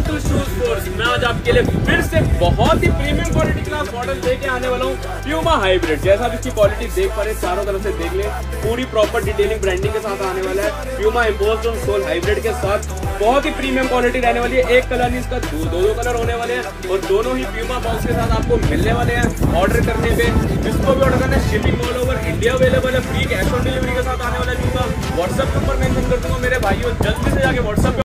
Total shoes force मैं आज आपके लिए फिर से बहुत ही प्रीमियम क्वालिटी क्लास मॉडल लेके आने वाला हूँ, प्यूमा हाइब्रिड। जैसा आप इसकी क्वालिटी देख पा रहे हैं, चारों तरफ से देख ले, पूरी प्रॉपर डिटेलिंग ब्रांडिंग के साथ आने वाला है। Puma embossed on sole hybrid के साथ बहुत ही प्रीमियम क्वालिटी रहने वाली है। एक कलर नहीं, इसका दो कलर होने वाले हैं और दोनों ही प्यूमा बॉक्स के साथ आपको मिलने वाले हैं। ऑर्डर करने पे जिसको भी ऑर्डर करना है, shipping all over India available है। फ्री कैश ऑन डिलीवरी के साथ आने वाला है। व्हाट्सएप नंबर मेंशन कर दूंगा मेरे भाइयों, जल्दी से जाके व्हाट्सएप